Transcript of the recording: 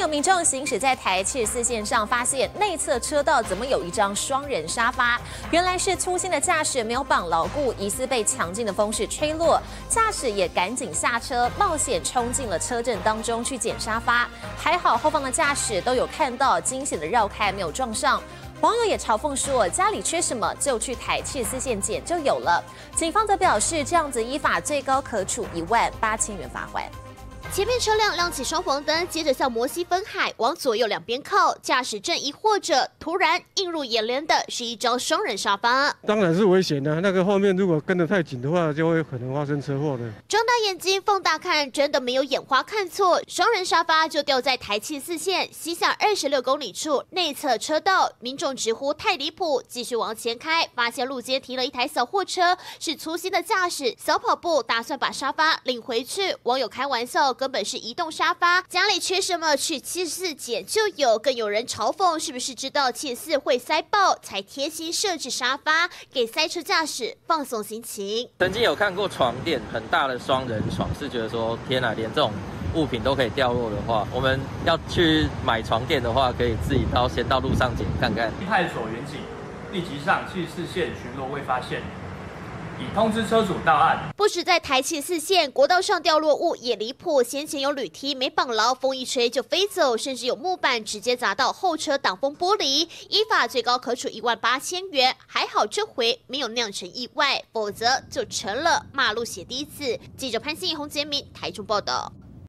有民众行驶在台74线上，发现内侧车道怎么有一张双人沙发？原来是粗心的驾驶没有绑牢固，疑似被强劲的风势吹落。驾驶也赶紧下车，冒险冲进了车阵当中去捡沙发。还好后方的驾驶都有看到，惊险的绕开，没有撞上。网友也嘲讽说：“家里缺什么就去台74线捡就有了。”警方则表示，这样子依法最高可处18000元罚款。 前面车辆亮起双黄灯，接着向摩西分海往左右两边靠，驾驶正疑惑着，突然映入眼帘的是一张双人沙发。 当然是危险的，那个后面如果跟得太紧的话，就会可能发生车祸的。 睁大眼睛放大看，真的没有眼花看错，双人沙发就掉在台74线西下26公里处内侧车道，民众直呼太离谱，继续往前开，发现路肩停了一台小货车，是粗心的驾驶小跑步打算把沙发领回去，网友开玩笑。根本是移动沙发，家里缺什么去74捡就有，更有人嘲讽是不是知道74会塞爆，才贴心设置沙发给塞车驾驶放松心情。 曾经有看过床垫，很大的双人床，是觉得说天哪，连这种物品都可以掉落的话，我们要去买床垫的话，可以自己先到路上捡看看。 派出所员警立即上74线巡逻，未发现，已通知车主到案。 不止在台74线国道上掉落物也离谱，先前有铝梯没绑牢，风一吹就飞走，甚至有木板直接砸到后车挡风玻璃，依法最高可处18000元。还好这回没有酿成意外，否则就成了马路血滴子。记者潘信宏、洪杰明台中报道。